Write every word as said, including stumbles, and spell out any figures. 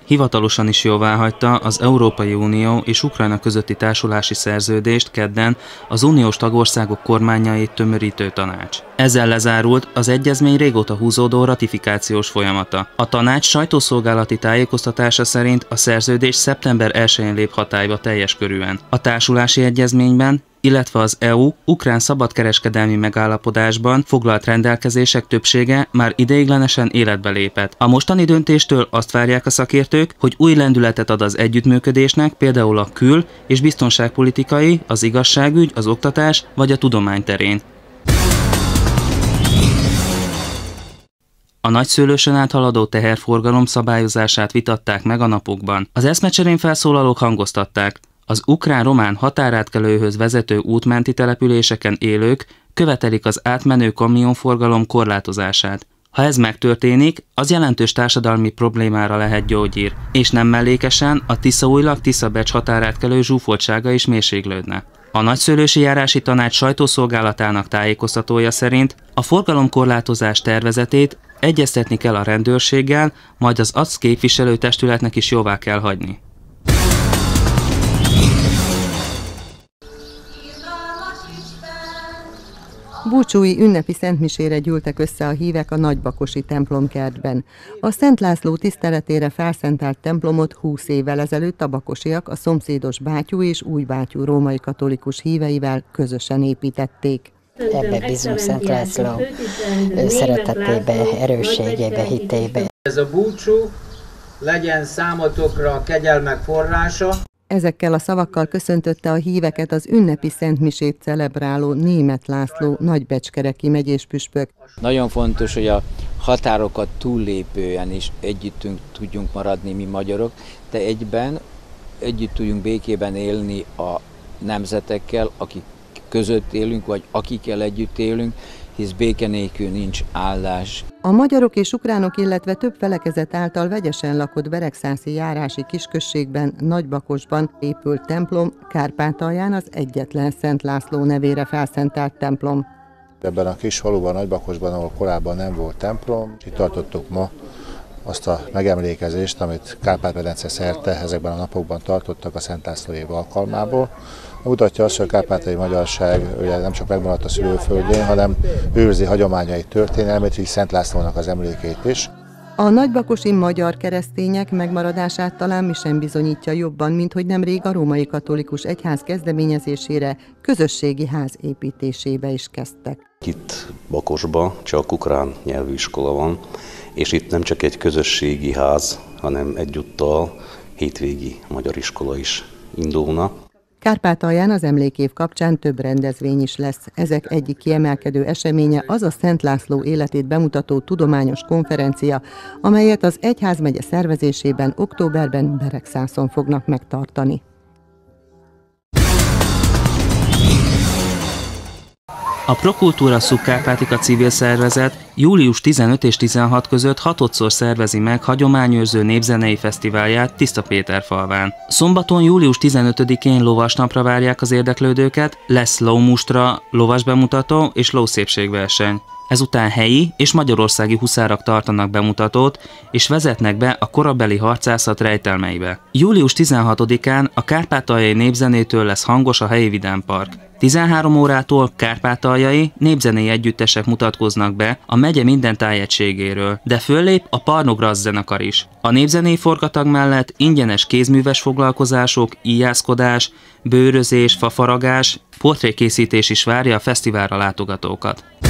hivatalosan is jóváhagyta az Európai Unió és Ukrajna közötti társulási szerződést kedden az uniós tagországok kormányait tömörítő tanács. Ezzel lezárult az egyezmény régóta húzódó ratifikációs folyamata. A tanács sajtószolgálati tájékoztatása szerint a szerződés szeptember elsején lép hatályba teljes körűen. A társulási egyezményben, illetve az é u-ukrán szabadkereskedelmi megállapodásban foglalt rendelkezések többsége már ideiglenesen életbe lépett. A mostani döntéstől azt várják a szakértők, hogy új lendületet ad az együttműködésnek, például a kül- és biztonságpolitikai, az igazságügy, az oktatás vagy a tudomány terén. A nagyszőlősön áthaladó teherforgalom szabályozását vitatták meg a napokban. Az eszmecserén felszólalók hangoztatták, az ukrán-román határátkelőhöz vezető útmenti településeken élők követelik az átmenő kamionforgalom korlátozását. Ha ez megtörténik, az jelentős társadalmi problémára lehet gyógyír, és nem mellékesen a Tiszaújlag-Tiszabecs határátkelő zsúfoltsága is mérséklődne. A Nagyszőlősi Járási Tanács sajtószolgálatának tájékoztatója szerint a forgalomkorlátozás tervezetét egyeztetni kell a rendőrséggel, majd az á cé képviselőtestületnek is jóvá kell hagyni. Búcsúi ünnepi szentmisére gyűltek össze a hívek a Nagybakosi templomkertben. A Szent László tiszteletére felszentelt templomot húsz évvel ezelőtt a bakosiak a szomszédos Bátyú és Újbátyú római katolikus híveivel közösen építették. Ebbe bízunk Szent László szeretetébe, erősségébe, hitébe. Ez a búcsú legyen számotokra a kegyelmek forrása. Ezekkel a szavakkal köszöntötte a híveket az ünnepi szentmisét celebráló Németh László nagybecskereki megyés püspök. Nagyon fontos, hogy a határokat túllépően is együtt tudjunk maradni mi magyarok, de egyben együtt tudjunk békében élni a nemzetekkel, akik között élünk, vagy akikkel együtt élünk, hisz béke nélkül nincs állás. A magyarok és ukránok, illetve több felekezet által vegyesen lakott beregszászi járási kisközségben, Nagybakosban épült templom Kárpátalján az egyetlen Szent László nevére felszentelt templom. Ebben a kis faluban, Nagybakosban, ahol korábban nem volt templom, itt tartottuk ma azt a megemlékezést, amit Kárpát-medence szerte ezekben a napokban tartottak a Szent László év alkalmából. Mutatja azt, hogy a kárpátaljai magyarság ugye nem csak megmaradt a szülőföldjén, hanem őrzi hagyományait, történelmét, így Szent Lászlónak az emlékét is. A nagybakosi magyar keresztények megmaradását talán mi sem bizonyítja jobban, mint hogy nemrég a római katolikus egyház kezdeményezésére közösségi ház építésébe is kezdtek. Itt Bakosban csak ukrán nyelvű iskola van, és itt nem csak egy közösségi ház, hanem egyúttal hétvégi magyar iskola is indulna. Kárpátalján az emlékév kapcsán több rendezvény is lesz. Ezek egyik kiemelkedő eseménye az a Szent László életét bemutató tudományos konferencia, amelyet az egyházmegye szervezésében októberben Beregszászon fognak megtartani. A Prokultúra Subkárpátika civil szervezet július tizenöt és tizenhat között hatodszor szervezi meg hagyományőrző népzenei fesztiválját Tisztapéterfalván. Szombaton, július tizenötödikén lovasnapra várják az érdeklődőket, lesz lómustra, lovasbemutató és lószépségverseny. Ezután helyi és magyarországi huszárak tartanak bemutatót, és vezetnek be a korabeli harcászat rejtelmeibe. július tizenhatodikán a kárpátaljai népzenétől lesz hangos a helyi vidámpark. tizenhárom órától kárpátaljai népzenei együttesek mutatkoznak be a megye minden tájegységéről, de föllép a Parnograssz zenekar is. A népzenei forgatag mellett ingyenes kézműves foglalkozások, íjászkodás, bőrözés, fafaragás, portrékészítés is várja a fesztiválra látogatókat.